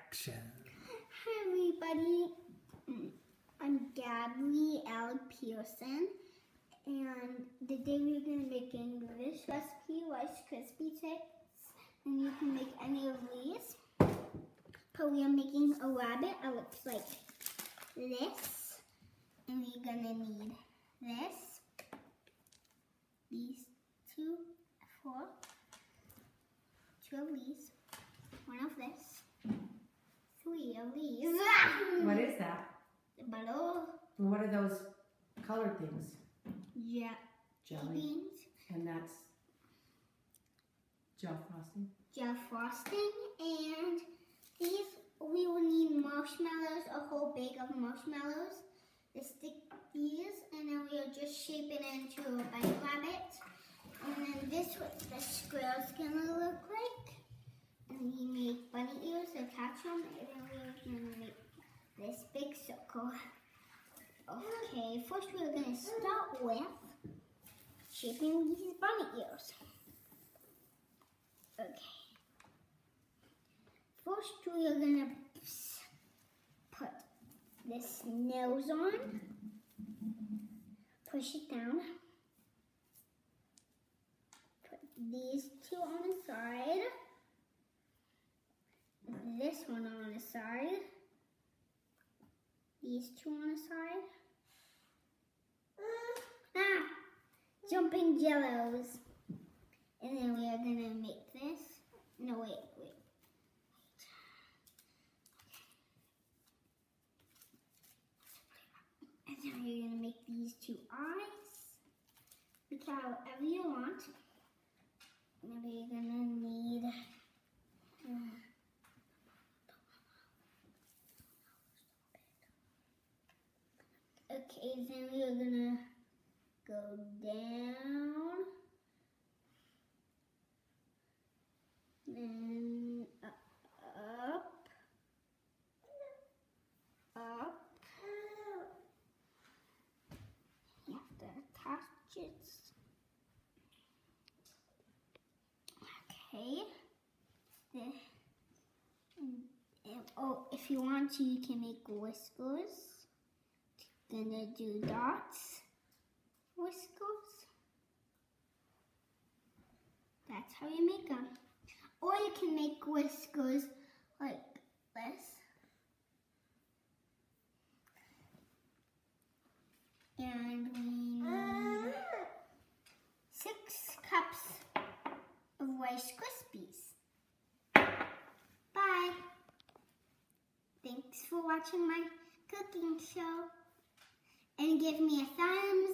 action. Hi everybody, I'm Gabby L. Pearson, and today we're going to be making this recipe, Rice Krispie Treats, and you can make any of these. But we are making a rabbit that looks like this, and we're going to need this, these two of these, one of this, 3 of these. What is that? The butter. What are those colored things? Yeah. Jelly. Beans. And that's gel frosting. Gel frosting. And these, we will need marshmallows, a whole bag of marshmallows. To stick these, and then we'll just shape it into a bunny rabbit. And then this is what the square's gonna look like. And we make bunny ears, attach them, and then we're gonna make this big circle. Okay, first we're gonna start with shaping these bunny ears. Okay. First we're gonna put this nose on, push it down, put these two on the side, this one on the side, these two on the side. Jumping jellos. And then we are gonna make this. No, wait. And then we're gonna make these two eyes. Look however you want. And we're gonna need okay, then we're gonna go down, then up. You have to attach it. Okay. Oh, if you want to, you can make whiskers. Gonna do dots, whiskers. That's how you make them. Or you can make whiskers like this. And we need 6 cups of Rice Krispies. Bye. Thanks for watching my cooking show. And give me a thumbs